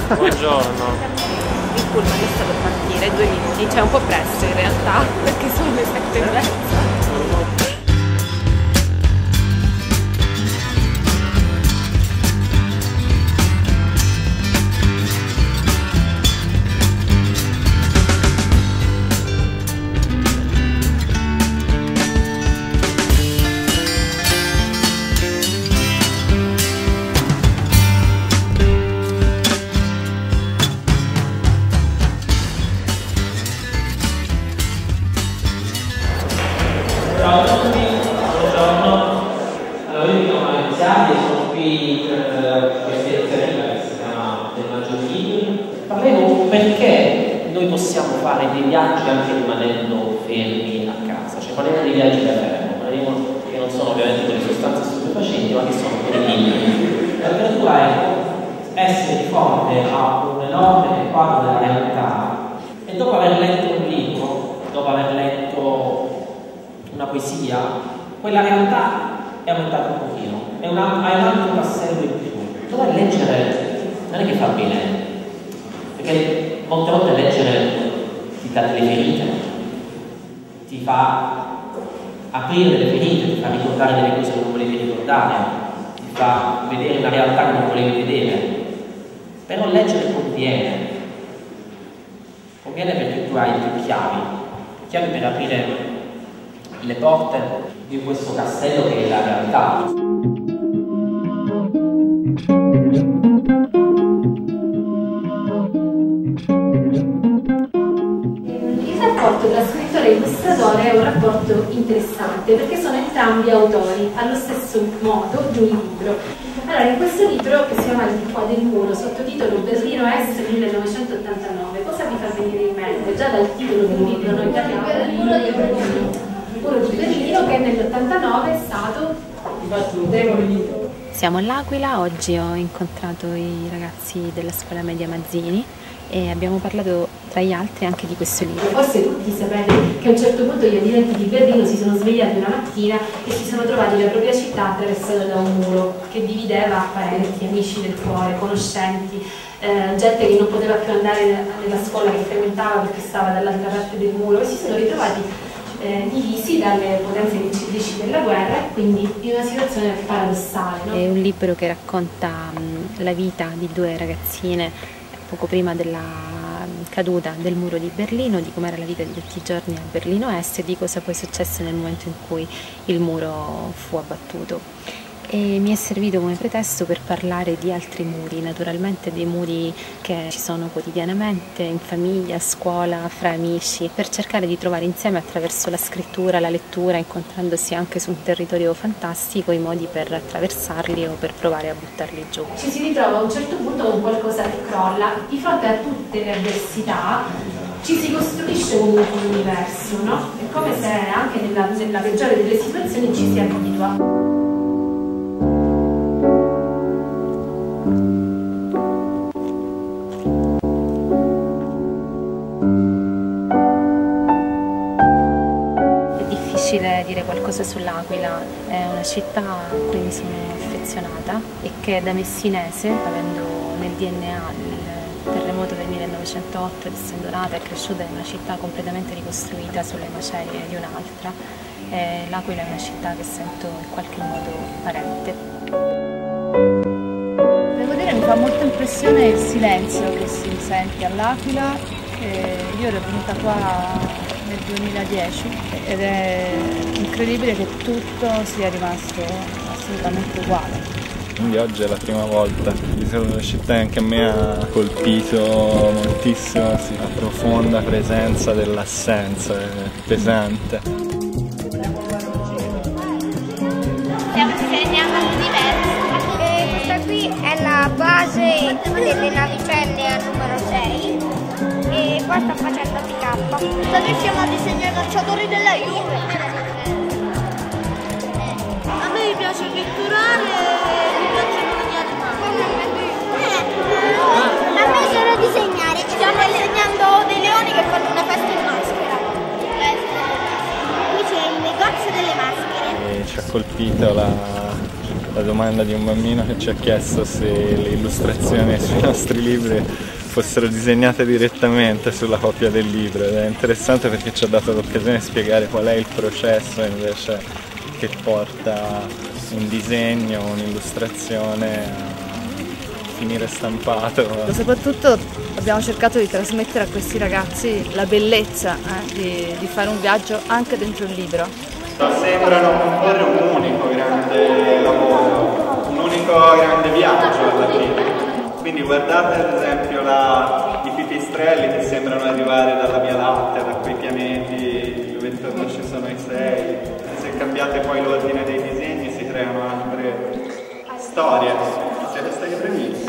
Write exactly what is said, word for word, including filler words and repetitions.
Buongiorno. Il pullman è stato partire due minuti, cioè un po' presto in realtà, perché sono le sette e mezza. Ciao a tutti, buongiorno. Allora io mi chiamo Alessandro e sono qui per questa iniziativa che si chiama Del Maggior Libri. Parleremo perché noi possiamo fare dei viaggi anche rimanendo fermi a casa, cioè parliamo dei viaggi da fermo, parliamo che non sono ovviamente con le sostanze stupefacenti, ma che sono con i libri. La letteratura è essere di fronte a un enorme quadro della realtà e dopo aver letto un libro, dopo aver letto una poesia, quella realtà è aumentata un pochino, è un, hai un altro tassello in più. Dove leggere non è che fa bene, perché molte volte leggere ti dà delle ferite, ti fa aprire delle ferite, ti fa ricordare delle cose che non volevi ricordare, ti fa vedere una realtà che non volevi vedere. Però leggere conviene, conviene perché tu hai più chiavi, chiavi per aprire le porte di questo castello che è la realtà. Il rapporto tra scrittore e illustratore è un rapporto interessante perché sono entrambi autori, allo stesso modo di un libro. Allora, in questo libro, che si chiama Il di qua del muro, sottotitolo Berlino Est millenovecentottantanove, cosa vi fa venire in mente? Già dal titolo del libro noi parliamo del muro di Berlino. Il muro di Berlino che nell'ottantanove è stato demolito. Siamo all'Aquila, oggi ho incontrato i ragazzi della scuola media Mazzini e abbiamo parlato tra gli altri anche di questo libro. Forse tutti sapete che a un certo punto gli abitanti di Berlino si sono svegliati una mattina e si sono trovati la propria città attraversata da un muro che divideva parenti, amici del cuore, conoscenti, eh, gente che non poteva più andare nella scuola che frequentava perché stava dall'altra parte del muro, e si sono ritrovati Eh, divisi dalle potenze vincitrici della guerra e quindi in una situazione paradossale. No? È un libro che racconta mh, la vita di due ragazzine poco prima della caduta del muro di Berlino, di com'era la vita di tutti i giorni a Berlino Est e di cosa poi è successo nel momento in cui il muro fu abbattuto. E mi è servito come pretesto per parlare di altri muri, naturalmente dei muri che ci sono quotidianamente, in famiglia, a scuola, fra amici, per cercare di trovare insieme attraverso la scrittura, la lettura, incontrandosi anche su un territorio fantastico, i modi per attraversarli o per provare a buttarli giù. Ci si ritrova a un certo punto con qualcosa che crolla, di fronte a tutte le avversità ci si costruisce comunque un universo, no? È come se anche nella, nella peggiore delle situazioni ci si abitua. Dire qualcosa sull'Aquila, è una città a cui mi sono affezionata e che da messinese, avendo nel D N A il terremoto del millenovecentootto ed essendo nata e cresciuta in una città completamente ricostruita sulle macerie di un'altra, l'Aquila è una città che sento in qualche modo parente. Devo dire, mi fa molta impressione il silenzio che si sente all'Aquila. Io ero venuta qua nel duemiladieci ed è incredibile che tutto sia rimasto assolutamente uguale. Quindi oggi è la prima volta, di una città che anche a me ha colpito moltissimo, sì, la profonda presenza dell'assenza, è pesante. Stiamo disegnando diverso. E questa qui è la base delle navicelle al numero sei. E qua sta facendo pick up. Noi siamo a disegnare i calciatori della Juve. A me piace pitturare e mi piacciono gli animali. A me solo disegnare. Stiamo disegnando dei leoni che fanno una festa in maschera. Qui c'è il negozio delle maschere. E ci ha colpito la la domanda di un bambino che ci ha chiesto se le illustrazioni sui nostri libri fossero disegnate direttamente sulla copia del libro, ed è interessante perché ci ha dato l'occasione di spiegare qual è il processo invece che porta un disegno, un'illustrazione a finire stampato. Soprattutto abbiamo cercato di trasmettere a questi ragazzi la bellezza eh, di, di fare un viaggio anche dentro il libro. Sembrano comporre un unico grande lavoro, un unico grande viaggio alla fine. Quindi guardate ad esempio la, i pipistrelli che sembrano arrivare dalla Via Lattea, da quei pianeti dove intorno ci sono i sei. Se cambiate poi l'ordine dei disegni si creano altre storie. Siete stati bravissimi.